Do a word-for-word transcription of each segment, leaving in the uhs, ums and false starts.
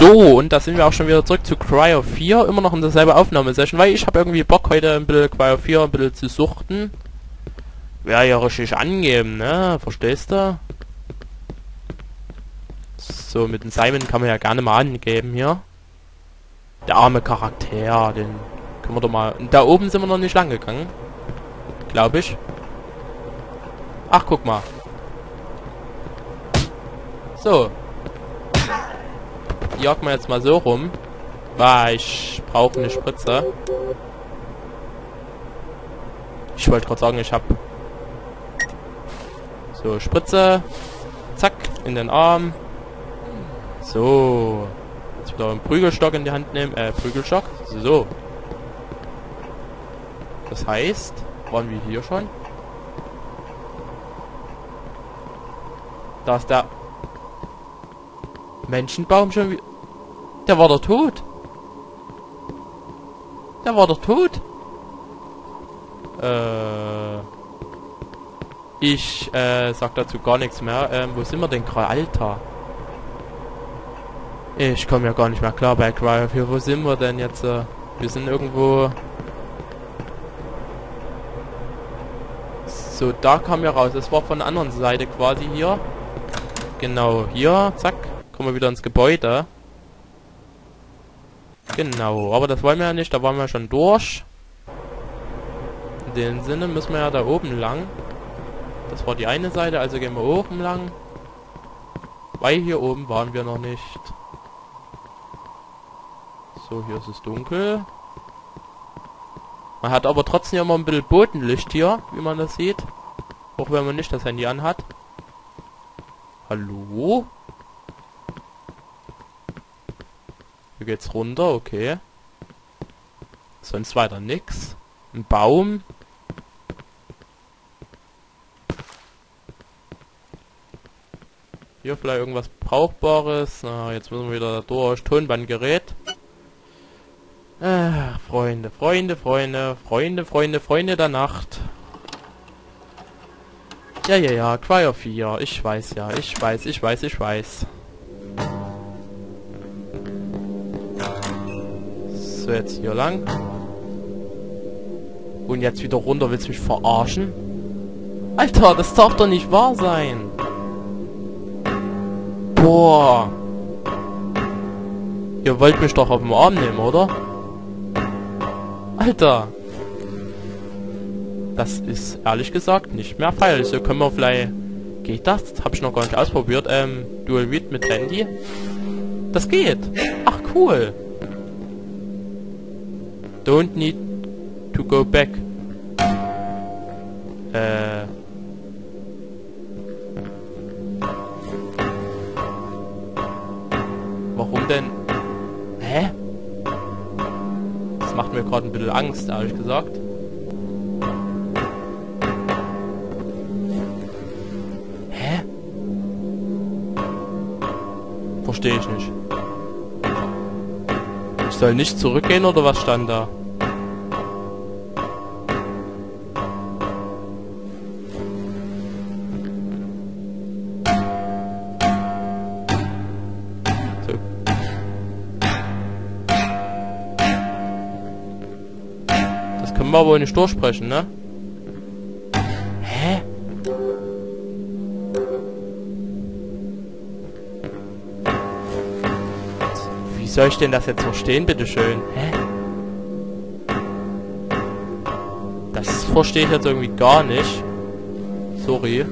So, und da sind wir auch schon wieder zurück zu Cryo vier, immer noch in derselben Aufnahmesession, weil ich habe irgendwie Bock, heute ein bisschen Cryo vier ein bisschen zu suchten. Wäre ja richtig angeben, ne? Verstehst du? So, mit dem Simon kann man ja gerne mal angeben hier. Der arme Charakter, den können wir doch mal... Und da oben sind wir noch nicht lang gegangen. Glaube ich. Ach, guck mal. So. Jagen wir jetzt mal so rum. Weil ich brauche eine Spritze. Ich wollte gerade sagen, ich habe... So, Spritze. Zack, in den Arm. So. Jetzt wieder einen Prügelstock in die Hand nehmen. Äh, Prügelstock. So. Das heißt, waren wir hier schon? Da ist der Menschenbaum schon wieder. Der war doch tot. Der war doch tot. Äh. Ich äh, sag dazu gar nichts mehr. Ähm, wo sind wir denn gerade? Alter. Ich komme ja gar nicht mehr klar bei Cryo vier. Wo sind wir denn jetzt? Äh, wir sind irgendwo... So, da kam ja raus. Das war von der anderen Seite quasi hier. Genau, hier. Zack. Kommen wir wieder ins Gebäude. Genau, aber das wollen wir ja nicht. Da waren wir schon durch. In dem Sinne müssen wir ja da oben lang. Das war die eine Seite, also gehen wir oben lang. Weil hier oben waren wir noch nicht. So, hier ist es dunkel. Man hat aber trotzdem immer ein bisschen Bodenlicht hier, wie man das sieht. Auch wenn man nicht das Handy anhat. Hallo? Hier geht's runter, okay. Sonst weiter nix. Ein Baum. Hier vielleicht irgendwas Brauchbares. Na, jetzt müssen wir wieder da durch. Tonbandgerät. Ach, Freunde, Freunde, Freunde, Freunde, Freunde, Freunde der Nacht. Ja, ja, ja, Cryo vier. Ich weiß ja, ich weiß, ich weiß, ich weiß. So, jetzt hier lang. Und jetzt wieder runter. Willst du mich verarschen? Alter, das darf doch nicht wahr sein. Boah. Ihr wollt mich doch auf den Arm nehmen, oder? Alter. Das ist ehrlich gesagt nicht mehr feierlich. So können wir vielleicht... Geht das? Das habe ich noch gar nicht ausprobiert. Ähm, Dual Read mit Handy. Das geht. Ach, cool. Don't need to go back. Äh... Warum denn? Hä? Das macht mir gerade ein bisschen Angst, ehrlich gesagt. Hä? Verstehe ich nicht. Ich soll nicht zurückgehen, oder was stand da? Können wir wohl nicht durchsprechen, ne? Hä? Wie soll ich denn das jetzt verstehen, bitteschön? Hä? Das verstehe ich jetzt irgendwie gar nicht. Sorry.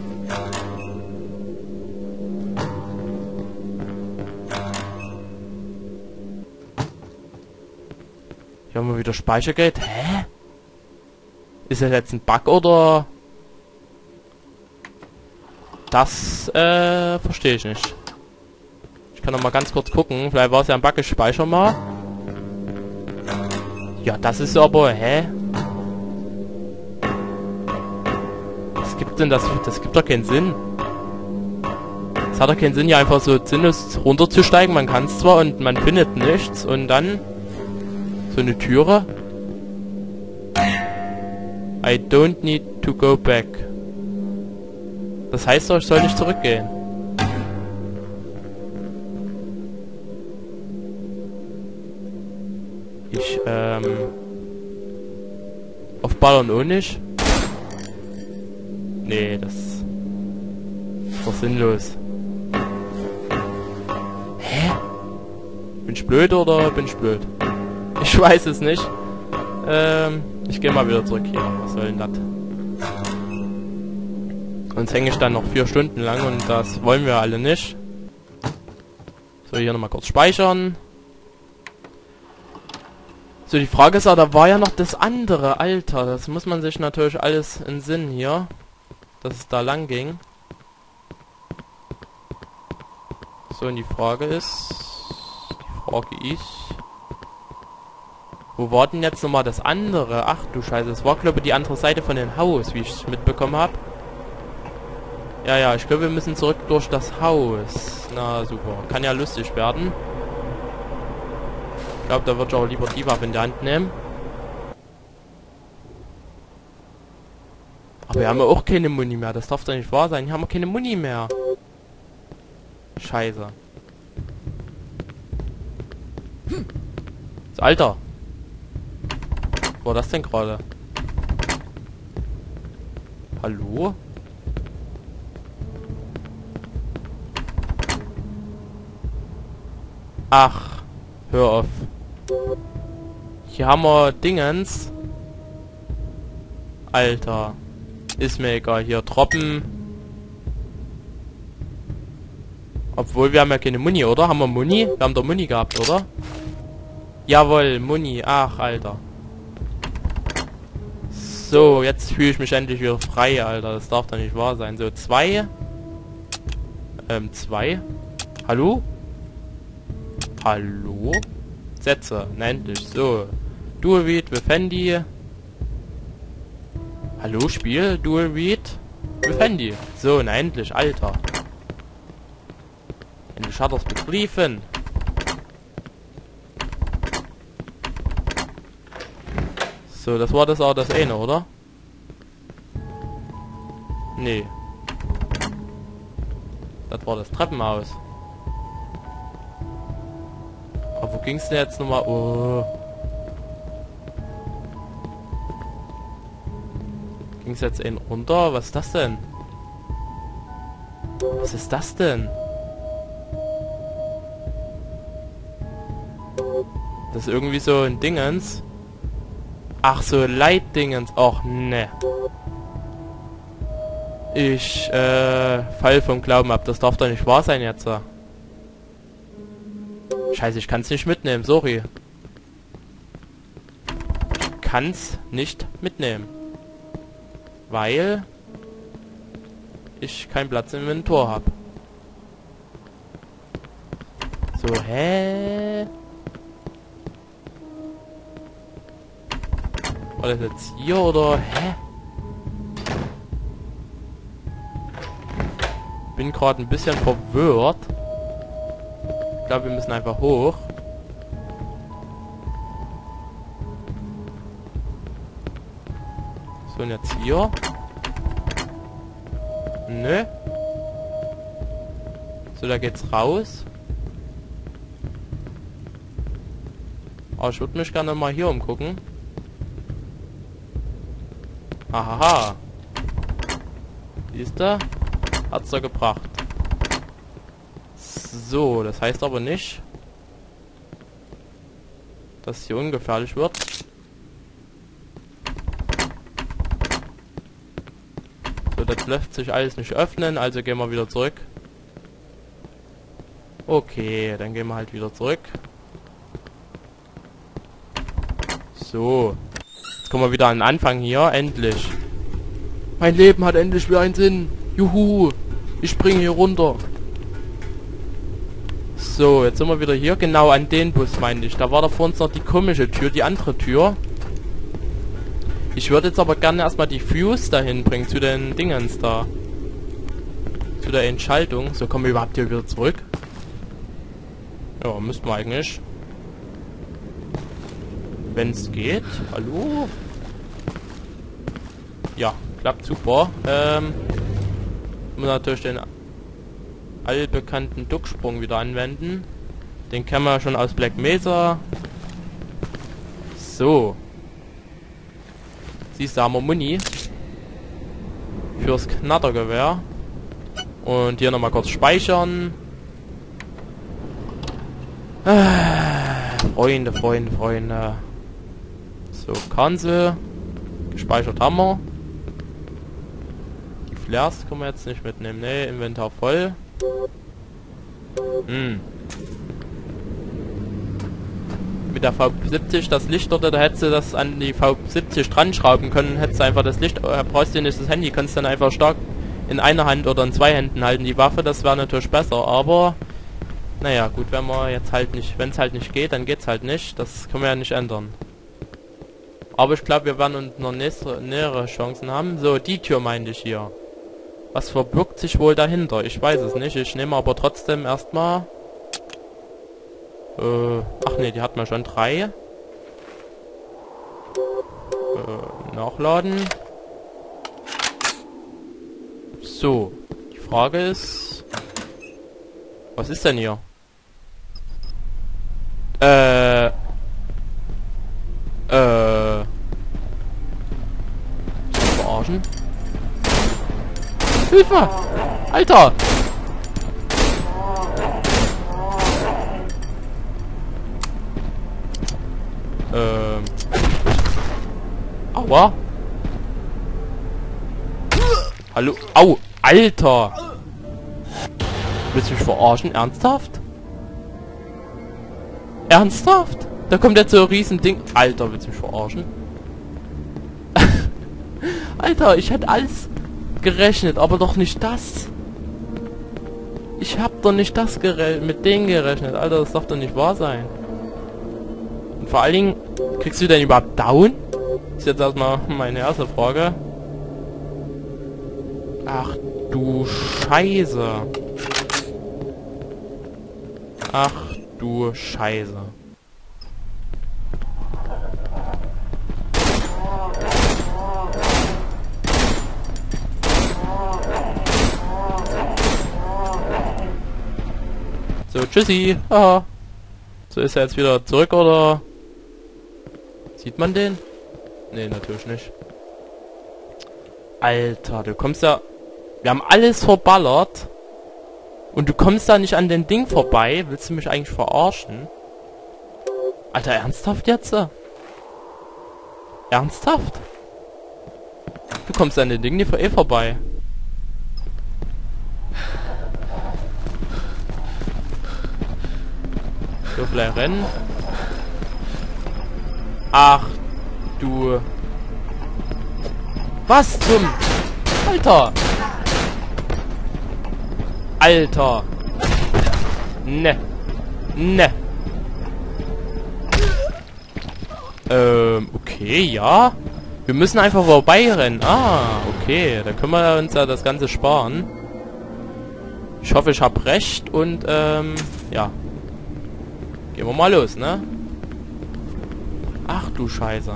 Hier haben wir wieder Speichergeld. Hä? Ist das jetzt ein Bug oder... Das, äh, verstehe ich nicht. Ich kann noch mal ganz kurz gucken. Vielleicht war es ja ein Bug, ich speichere mal. Ja, das ist aber, hä? Was gibt denn das? Das gibt doch keinen Sinn. Es hat doch keinen Sinn, hier einfach so sinnlos runterzusteigen. Man kann es zwar und man findet nichts und dann... So eine Türe. I don't need to go back. Das heißt doch, ich soll nicht zurückgehen. Ich, ähm... Auf Ballern auch nicht. Nee, das... ist doch sinnlos. Hä? Bin ich blöd oder bin ich blöd? Ich weiß es nicht. Ähm, ich gehe mal wieder zurück hier. Was soll denn das? Sonst hänge ich dann noch vier Stunden lang und das wollen wir alle nicht. So, hier nochmal kurz speichern. So, die Frage ist aber, da war ja noch das andere. Alter, das muss man sich natürlich alles in Sinn hier. Dass es da lang ging. So, und die Frage ist... Die Frage ist... Wo war denn jetzt nochmal das andere? Ach du Scheiße, das war glaube ich die andere Seite von dem Haus, wie ich es mitbekommen habe. Ja, ja, ich glaube wir müssen zurück durch das Haus. Na super, kann ja lustig werden. Ich glaube, da würde ich auch lieber die Waffe in die Hand nehmen. Aber wir haben ja auch keine Muni mehr, das darf doch nicht wahr sein. Hier haben wir keine Muni mehr. Scheiße. So, Alter. Was war das denn gerade? Hallo? Ach, hör auf. Hier haben wir Dingens. Alter. Ist mir egal. Hier Tropfen. Obwohl, wir haben ja keine Muni, oder? Haben wir Muni? Wir haben doch Muni gehabt, oder? Jawohl, Muni. Ach, Alter. So, jetzt fühle ich mich endlich wieder frei, Alter. Das darf doch nicht wahr sein. So, zwei. Ähm, zwei. Hallo? Hallo? Sätze. Na, endlich. So. Dual Read with Handy. Hallo, Spiel? Dual Read with Handy. So, na, endlich, Alter. Endlich hat er's begriffen. So, das war das auch das eine, oder? Nee. Das war das Treppenhaus. Aber wo ging's denn jetzt nochmal? Oh. Ging's jetzt einen runter? Was ist das denn? Was ist das denn? Das ist irgendwie so ein Dingens. Ach so, Leitdingens. Och, ne. Ich, äh, fall vom Glauben ab. Das darf doch nicht wahr sein jetzt. Scheiße, ich kann's nicht mitnehmen. Sorry. Ich kann's nicht mitnehmen. Weil ich keinen Platz im Inventar habe. So, hä? War das jetzt hier oder? Hä? Bin gerade ein bisschen verwirrt. Ich glaube, wir müssen einfach hoch. So, und jetzt hier. Nö. So, da geht's raus. Aber ich würde mich gerne mal hier umgucken. Ahaha. Siehst du? Hat's da gebracht. So, das heißt aber nicht, dass hier ungefährlich wird. So, das lässt sich alles nicht öffnen, also gehen wir wieder zurück. Okay, dann gehen wir halt wieder zurück. So. Jetzt kommen wir wieder an den Anfang hier, endlich. Mein Leben hat endlich wieder einen Sinn. Juhu, ich springe hier runter. So, jetzt sind wir wieder hier. Genau an den Bus, meinte ich. Da war da vor uns noch die komische Tür, die andere Tür. Ich würde jetzt aber gerne erstmal die Fuse dahin bringen, zu den Dingens da. Zu der Entschaltung. So, kommen wir überhaupt hier wieder zurück? Ja, müssten wir eigentlich. Wenn es geht. Hallo? Ja, klappt super. Ähm, muss natürlich den allbekannten Ducksprung wieder anwenden. Den kennen wir schon aus Black Mesa. So. Siehst du, haben wir Muni. Fürs Knattergewehr. Und hier nochmal kurz speichern. Ah, Freunde, Freunde, Freunde. So, Cancel. Gespeichert haben wir. Die Flares können wir jetzt nicht mitnehmen. Ne, Inventar voll. Hm. Mit der V siebzig, das Licht dort, da hättest du das an die V siebzig dran schrauben können. Hättest du einfach das Licht, äh, brauchst du nicht das Handy, kannst dann einfach stark in einer Hand oder in zwei Händen halten. Die Waffe, das wäre natürlich besser, aber naja, gut, wenn man jetzt halt nicht, wenn es halt nicht geht, dann geht's halt nicht. Das können wir ja nicht ändern. Aber ich glaube, wir werden uns noch nächste, nähere Chancen haben. So, die Tür meinte ich hier. Was verbirgt sich wohl dahinter? Ich weiß es nicht. Ich nehme aber trotzdem erstmal... Äh, ach ne, die hat man schon drei. Äh, nachladen. So, die Frage ist... Was ist denn hier? Äh... Äh... Verarschen? Hilfe! Alter! Ähm... Aua! Hallo? Au! Alter! Willst du mich verarschen? Ernsthaft? Ernsthaft? Da kommt jetzt so ein riesen Ding. Alter, willst du mich verarschen? Alter, ich hätte alles gerechnet, aber doch nicht das. Ich hab doch nicht das gerechnet, mit denen gerechnet. Alter, das darf doch nicht wahr sein. Und vor allen Dingen, kriegst du denn überhaupt down? Ist jetzt erstmal meine erste Frage. Ach du Scheiße. Ach du Scheiße. So, tschüssi. Haha. So, ist er jetzt wieder zurück, oder? Sieht man den? Nee, natürlich nicht. Alter, du kommst ja... Wir haben alles verballert. Und du kommst da nicht an den Ding vorbei. Willst du mich eigentlich verarschen? Alter, ernsthaft jetzt? Ernsthaft? Du kommst an den Ding nicht eh vorbei. So, vielleicht rennen. Ach, du... Was zum... Alter! Alter! Ne. Ne. Ähm, okay, ja. Wir müssen einfach vorbeirennen. Ah, okay. Dann können wir uns ja das Ganze sparen. Ich hoffe, ich habe recht und, ähm, ja. Gehen wir mal los, ne? Ach du Scheiße.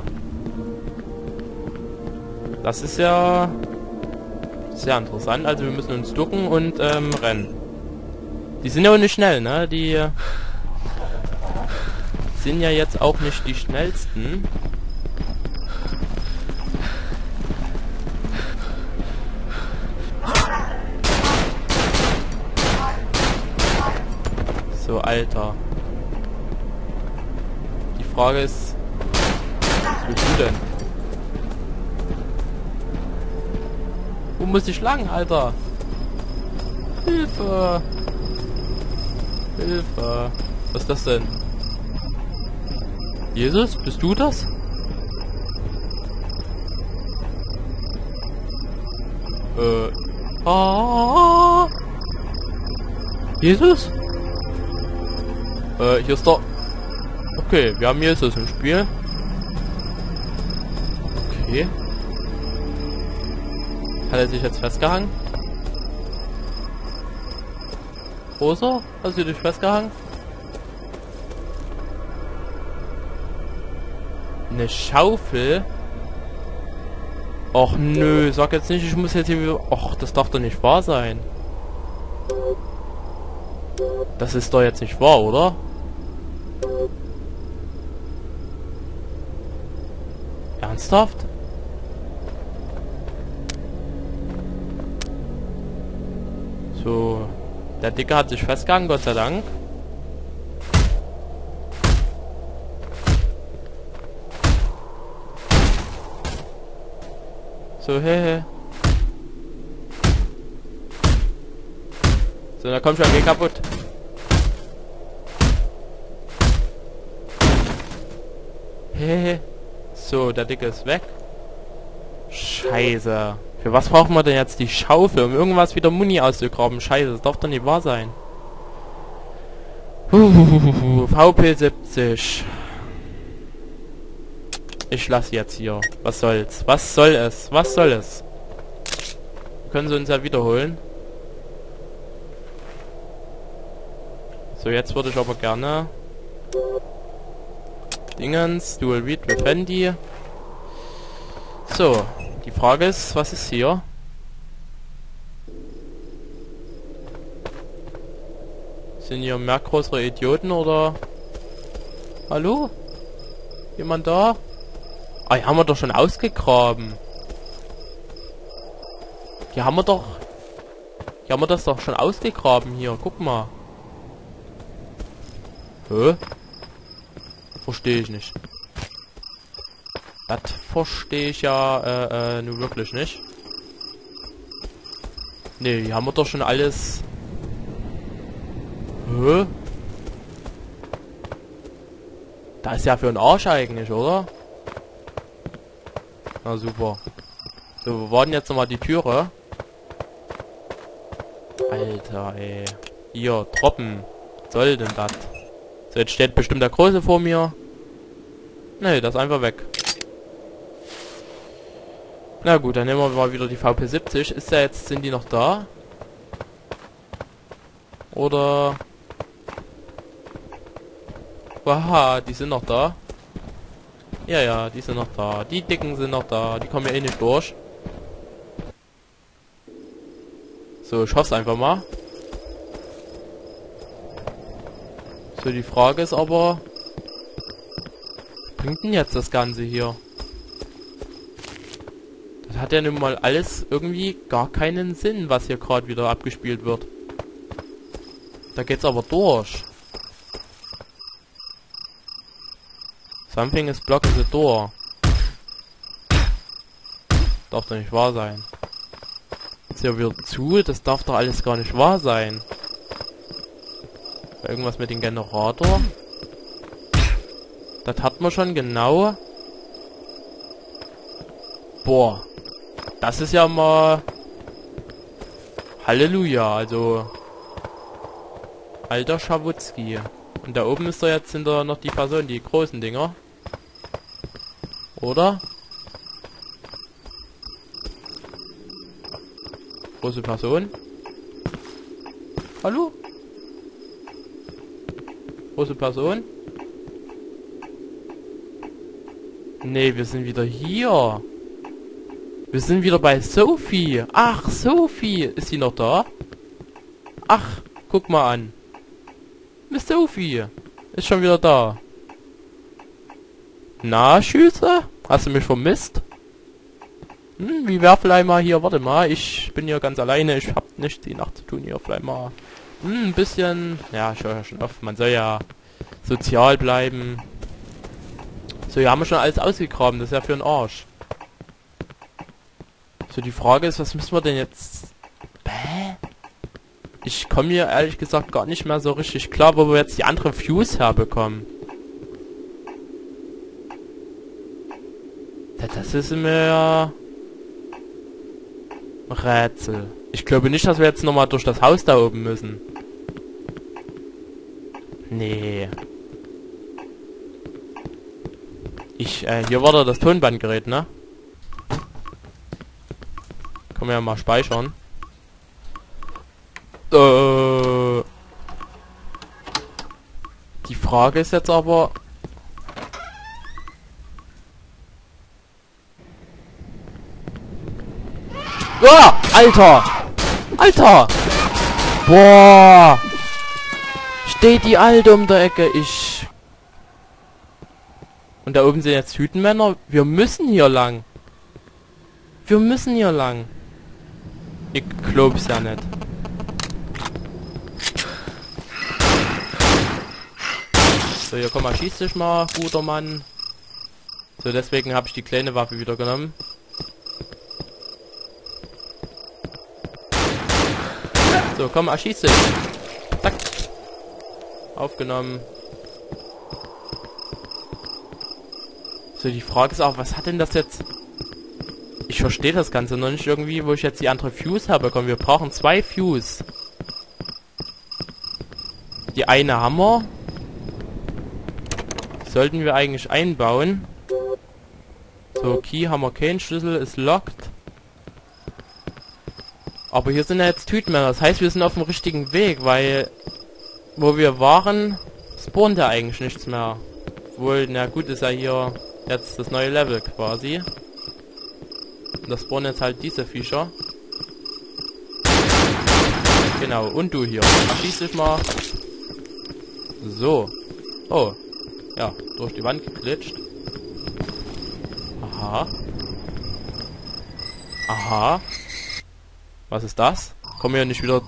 Das ist ja sehr interessant. Also wir müssen uns ducken und ähm, rennen. Die sind ja auch nicht schnell, ne? Die sind ja jetzt auch nicht die schnellsten. So, Alter. Die Frage ist, was willst du denn? Wo muss ich lang, Alter? Hilfe! Hilfe! Was ist das denn? Jesus, bist du das? Äh. Ah! Jesus? Äh, hier ist doch... Okay, wir haben Jesus im Spiel. Okay. Hat er sich jetzt festgehangen? Rosa? Hast du dich festgehangen? Eine Schaufel? Och nö, sag jetzt nicht, ich muss jetzt hier wieder... Och, das darf doch nicht wahr sein. Das ist doch jetzt nicht wahr, oder? Ernsthaft? So. Der Dicke hat sich festgehangen, Gott sei Dank. So, hehe. So, da kommt schon, geh kaputt. Hehe. So, der Dicke ist weg. Scheiße. Für was brauchen wir denn jetzt die Schaufel, um irgendwas wieder Muni auszugraben? Scheiße, das darf doch nicht wahr sein. Uhuhuhu, V P siebzig. Ich lasse jetzt hier. Was soll's? Was soll es? Was soll es? Können sie uns ja wiederholen. So, jetzt würde ich aber gerne Dingens, Dual Read with Handy. So, die Frage ist, was ist hier? Sind hier mehr größere Idioten oder? Hallo? Jemand da? Ah, die haben wir doch schon ausgegraben. Die haben wir doch... Die haben wir das doch schon ausgegraben hier. Guck mal. Hä? Verstehe ich nicht. Das verstehe ich ja äh, äh, nun wirklich nicht. Nee, die haben wir doch schon alles... Hä? Da ist ja für einen Arsch eigentlich, oder? Na super. So, wir warten jetzt nochmal die Türe. Alter, ey. Hier, Troppen. Was soll denn das? So, jetzt steht bestimmt der Große vor mir. Nee, das ist einfach weg. Na gut, dann nehmen wir mal wieder die V P siebzig. Ist ja jetzt, sind die noch da? Oder... Haha, die sind noch da. Ja, ja, die sind noch da. Die Dicken sind noch da. Die kommen ja eh nicht durch. So, ich hoffe es einfach mal. So, die Frage ist aber... Was bringt denn jetzt das Ganze hier? Das hat ja nun mal alles irgendwie gar keinen Sinn, was hier gerade wieder abgespielt wird. Da geht's aber durch. Something is blocking the door. Darf doch nicht wahr sein. Ist ja wieder zu, das darf doch alles gar nicht wahr sein. Irgendwas mit dem Generator. Das hat man schon genau. Boah. Das ist ja mal... Halleluja, also... Alter Schawutzki. Und da oben ist doch jetzt hinter noch die Person, die großen Dinger. Oder? Große Person? Hallo? Große Person? Nee, wir sind wieder hier. Wir sind wieder bei Sophie. Ach, Sophie. Ist sie noch da? Ach, guck mal an. Miss Sophie. Ist schon wieder da. Na, Schüsse? Hast du mich vermisst? Hm, wie wär vielleicht mal hier, warte mal, ich bin hier ganz alleine, ich hab nichts die Nacht zu tun hier, vielleicht mal hm, ein bisschen, ja, ich höre ja schon oft, man soll ja sozial bleiben. So, hier haben wir schon alles ausgegraben, das ist ja für den Arsch. So, die Frage ist, was müssen wir denn jetzt... Bäh? Ich komme hier ehrlich gesagt gar nicht mehr so richtig klar, wo wir jetzt die andere Fuse herbekommen. Das ist mir ja... Rätsel. Ich glaube nicht, dass wir jetzt nochmal durch das Haus da oben müssen. Nee. Ich, äh, hier war da das Tonbandgerät, ne? Können wir ja mal speichern. Äh... Die Frage ist jetzt aber... Oh, Alter! Alter! Boah! Steht die Alte um der Ecke, ich... Und da oben sind jetzt Hütenmänner. Wir müssen hier lang. Wir müssen hier lang. Ich glaub's ja nicht. So, hier komm mal, schieß dich mal, guter Mann. So, deswegen habe ich die kleine Waffe wieder genommen. So, komm, erschieß dich. Zack. Aufgenommen. So, die Frage ist auch, was hat denn das jetzt... Ich verstehe das Ganze noch nicht irgendwie, wo ich jetzt die andere Fuse habe. Komm, wir brauchen zwei Fuse. Die eine haben wir. Sollten wir eigentlich einbauen. So, Key haben wir keinen Schlüssel, ist locked. Aber hier sind ja jetzt Tütenmänner. Das heißt, wir sind auf dem richtigen Weg, weil... Wo wir waren, spawnt ja eigentlich nichts mehr. Wohl, na gut, ist ja hier jetzt das neue Level quasi. Und das spawnen jetzt halt diese Viecher. Genau, und du hier. Schieß dich mal. So. Oh. Ja, durch die Wand geglitscht. Aha. Aha. Was ist das? Kommen wir ja nicht wieder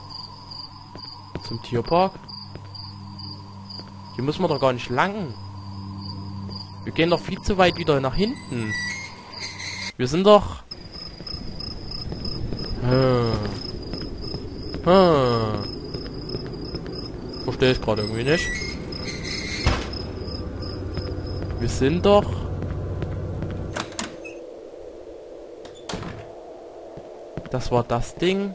zum Tierpark? Hier müssen wir doch gar nicht lang. Wir gehen doch viel zu weit wieder nach hinten. Wir sind doch... Hm. Hm. Verstehe ich gerade irgendwie nicht. Wir sind doch... Das war das Ding.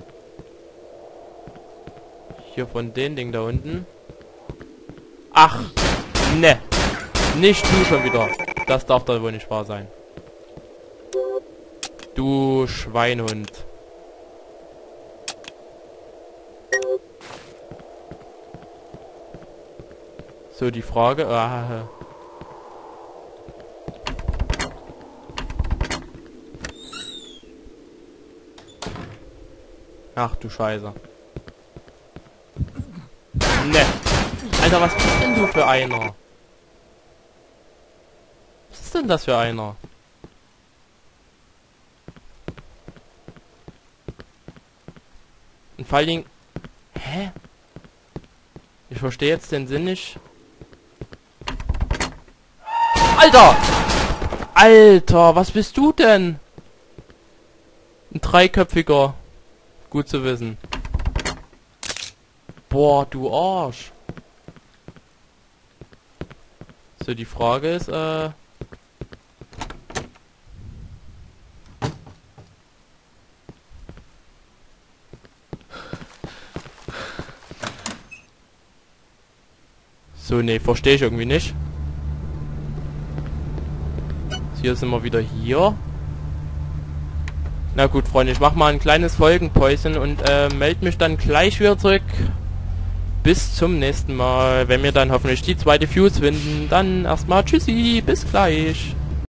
Hier von dem Ding da unten. Ach, ne. Nicht du schon wieder. Das darf da wohl nicht wahr sein. Du Schweinhund. So, die Frage... Ah, ach du Scheiße. Ne. Alter, was bist denn du für einer? Was ist denn das für einer? Und vor allen Dingen... Hä? Ich verstehe jetzt den Sinn nicht. Alter! Alter, was bist du denn? Ein dreiköpfiger. Gut zu wissen. Boah, du Arsch. So, die Frage ist, äh... So, nee, verstehe ich irgendwie nicht. Hier sind wir wieder hier. Na gut, Freunde, ich mach mal ein kleines Folgenpäuschen und äh, melde mich dann gleich wieder zurück. Bis zum nächsten Mal, wenn wir dann hoffentlich die zweite Fuse finden. Dann erstmal tschüssi, bis gleich.